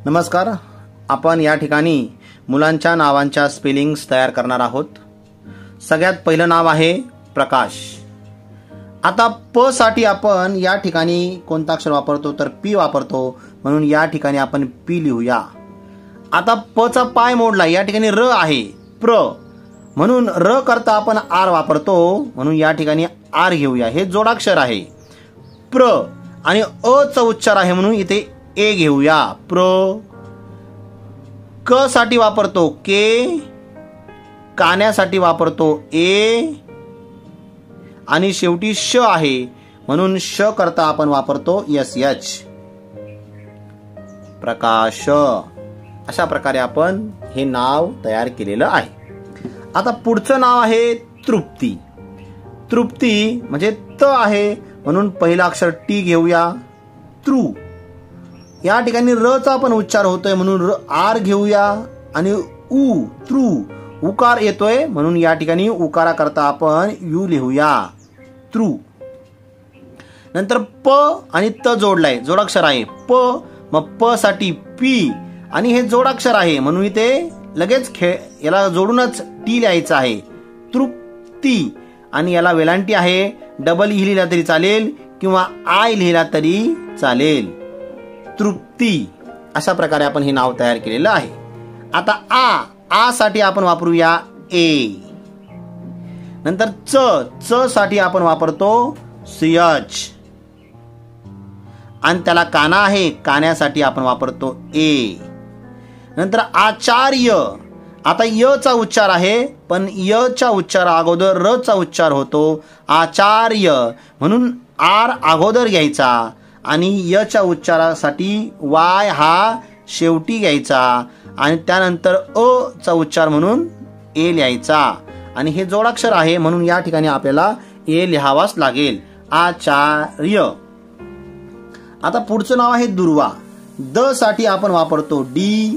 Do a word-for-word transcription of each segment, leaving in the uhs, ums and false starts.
नमस्कार. आपण या ठिकाणी मुलांच्या नावांच्या स्पेलिंग्स तयार करणार आहोत. सगळ्यात पहिलं नाव आहे प्रकाश. आता प साठी आपण या ठिकाणी कोणता अक्षर वापरतो तर पी वापरतो, म्हणून या ठिकाणी आपण पी लिहूया. आता प चा पाय मोडला, या ठिकाणी र आहे प्र, म्हणून र करता आपण आर वापरतो, म्हणून या ठिकाणी आर घेऊया. हे जोडाक्षर आहे प्र आणि अ चा उच्चार आहे म्हणून इथे ए घेऊया. प्र. क साठी वापरतो के, कान्यासाठी वापरतो ए आणि शेवटी श आहे म्हणून श करता आपण वापरतो एस एच. प्रकाश. अशा प्रकारे आपण हे नाव तयार केलेलं आहे. आता पुढचं नाव आहे तृप्ती. तृप्ती म्हणजे त आहे म्हणून पहिला अक्षर टी घेऊया. तृ. या ठिकाणी र चा पण उच्चार होतोय म्हणून र आर घेऊया आणि उ तृ उकार येतोय म्हणून या ठिकाणी उकारा करता आपण यू लिहूया. तृ. नंतर प आणि त जोडलाय, जोडाक्षर आहे प, मग प साठी पी आणि हे जोडाक्षर आहे म्हणून इथे लगेच खेळ याला जोडूनच टी लिहायचं आहे. तृप्ती. आणि याला वेलांटी आहे, डबल ई लिहिला तरी चालेल किंवा आय लिहिला तरी चालेल. तृप्ती. अशा प्रकारे आपण हे नाव तयार केलेलं आहे. आता आ आ साठी आपण वापरूया ए. नंतर च च साठी आपण वापरतो सियच आणि त्याला काना आहे, कान्यासाठी आपण वापरतो ए. नंतर आचार्य. आता य चा उच्चार आहे पण य च्या उच्चार अगोदर र चा उच्चार होतो आचार्य, म्हणून आर अगोदर घ्यायचा आणि य च्या उच्चारासाठी वाय हा शेवटी घ्यायचा आणि त्यानंतर अ चा उच्चार म्हणून ए लिहायचा आणि हे जोडाक्षर आहे म्हणून या ठिकाणी आपल्याला ए लिहावाच लागेल. आचार्य. आता पुढचं नाव आहे दुर्वा. द साठी आपण वापरतो डी.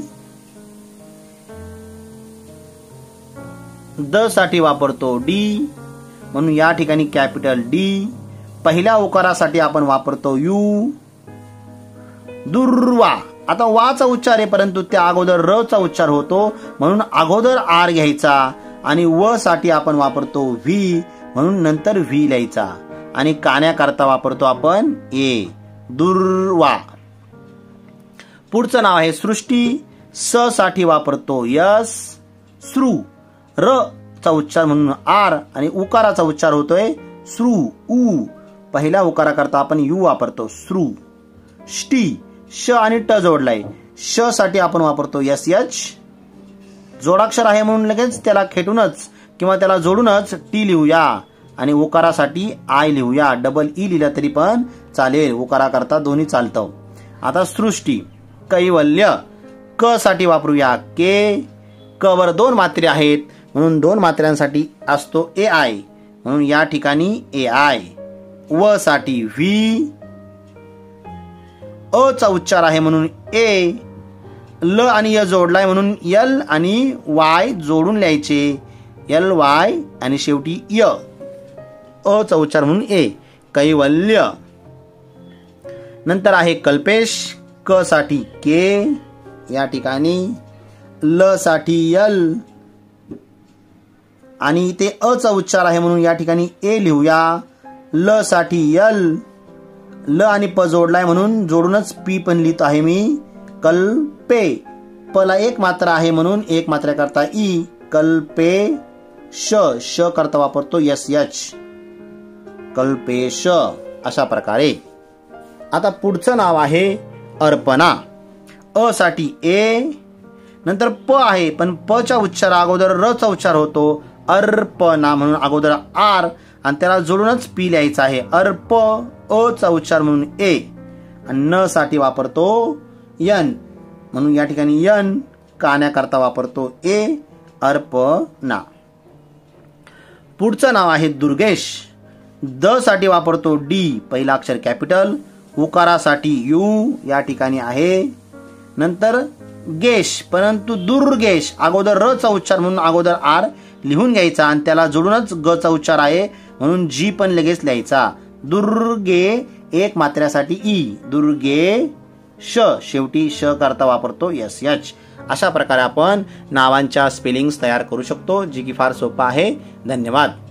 द साठी वापरतो डी म्हणून या ठिकाणी कॅपिटल डी. पहिल्या उकारासाठी आपण वापरतो यू. दुर्वा. आता वा चा उच्चार आहे परंतु त्या अगोदर र चा उच्चार होतो म्हणून अगोदर आर घ्यायचा आणि व साठी आपण वापरतो व्ही म्हणून नंतर व्ही लिहायचा आणि कान्याकरता वापरतो आपण ए. दुर्वा. पुढचं नाव आहे सृष्टी. स साठी वापरतो यस. श्रू. र चा उच्चार म्हणून आर आणि उकाराचा उच्चार होतोय श्रू उ. पहिल्या उकारा करता आपण यू वापरतो श्रू. ष्टी. श आणि ट जोडलाय, श साठी आपण वापरतो एस एच. जोडाक्षर आहे म्हणून लगेच त्याला खेटूनच किंवा त्याला जोडूनच टी लिहूया आणि उकारासाठी आय लिहूया. डबल ई लिहिला तरी पण चालेल, उकारा करता दोन्ही चालतं. आता सृष्टी. कैवल्य. क साठी वापरूया के. क वर दोन मात्रे आहेत म्हणून दोन मात्र्यांसाठी असतो ए आय म्हणून या ठिकाणी ए आय. व साठी व्ही. अ चा उच्चार आहे म्हणून ए. ल आणि य जोडलाय म्हणून यल आणि वाय जोडून लिहायचे, एल वाय आणि शेवटी य. अ चा उच्चार म्हणून ए. कैवल्य. नंतर आहे कल्पेश. क साठी के या ठिकाणी, ल साठी यल आणि इथे अ चा उच्चार आहे म्हणून या ठिकाणी ए लिहूया. ल साठी यल. ल आणि प जोडलाय म्हणून जोडूनच पी पण लिहित आहे मी. कल्पे. प ला एक मात्रा आहे म्हणून एक मात्रा करता ई. कल्पे श. श करता वापरतो एस एच. कल्पेश. अशा प्रकारे. आता पुढचं नाव आहे अर्पणा. अ साठी ए. नंतर प आहे पण प च्या उच्चार अगोदर र चा उच्चार होतो अर्पणा म्हणून अगोदर आर आणि त्याला जोडूनच पी लिहायचं आहे. अर्प. अ चा उच्चार म्हणून ए आणि न साठी वापरतो यन म्हणून या ठिकाणी यन. कान्याकरता वापरतो ए. अर्पणा. पुढचं नाव आहे दुर्गेश. द साठी वापरतो डी. पहिला अक्षर कॅपिटल. उकारासाठी यू या ठिकाणी आहे. नंतर गेश परंतु दुर्गेश अगोदर र चा उच्चार म्हणून अगोदर आर लिहून घ्यायचा आणि त्याला जोडूनच ग चा उच्चार आहे म्हणून जी पण लगेच लिहायचा. दुर्गे एक मात्र्यासाठी ई. दुर्गे श शेवटी श करता वापरतो एस एच. अशा प्रकारे आपण नावांच्या स्पेलिंग्स तयार करू शकतो, जी की फार सोपं आहे. धन्यवाद.